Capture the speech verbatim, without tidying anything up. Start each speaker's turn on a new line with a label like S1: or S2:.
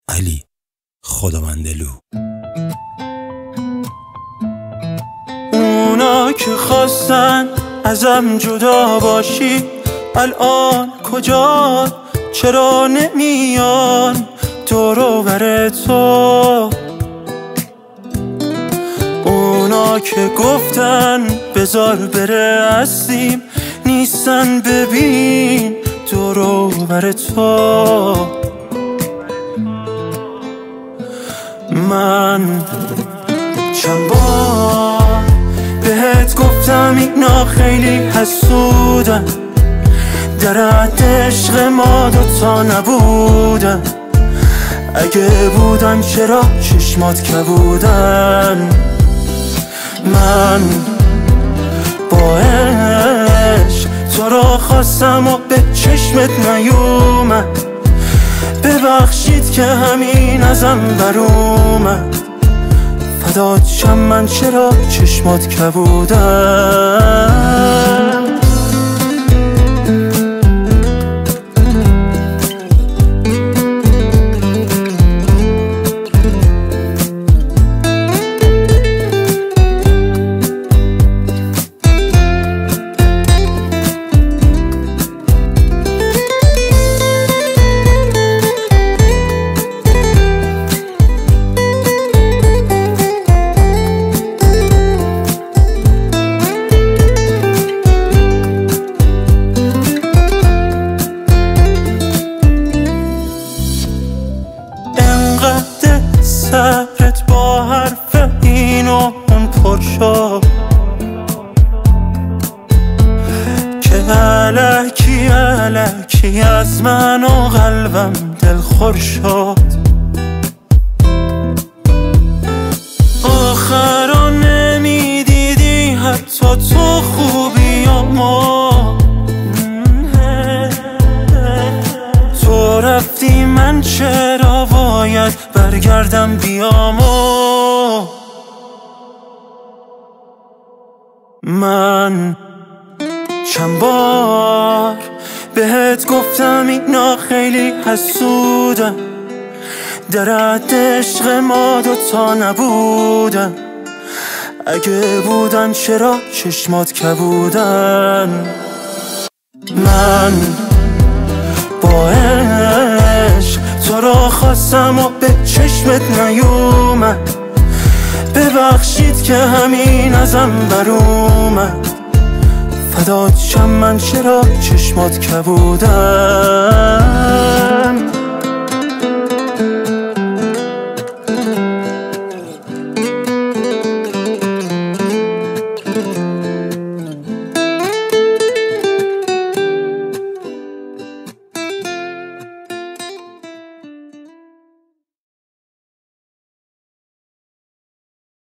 S1: علی خداوندلو.
S2: اونا که خواستن ازم جدا باشی الان کجا؟ چرا نمیان دور و بر تو؟ اونا که گفتن بذار بره هستیم نیستن، ببین دور و بر تو. من چند بار بهت گفتم اینا خیلی حسودن، در حد عشق ما دوتا نبودن. اگه بودن چرا چشمات کبودن؟ من با عشق تو رو خواستم و به چشمت نیومد، ببخشید که همین ازم بر اومد. فدات شم من چرا چشمات کبودن؟ سرت با حرف این و اون پر شد که الکی الکی از من و قلبم دلخور شد. آخرا نمیدیدی حتی تو خوبیامو، تو رفتی من چرا باید برگردم بیامو؟ من چند بار بهت گفتم اینا خیلی حسودن، در حد عشق ما دوتا نبودن. اگه بودن چرا چشمات کبودن؟ من با عشق تو رو خواستم و به چشمت نیومد، ببخشید که همین ازم بر اومد. فدات شم من چرا چشمات کبودن؟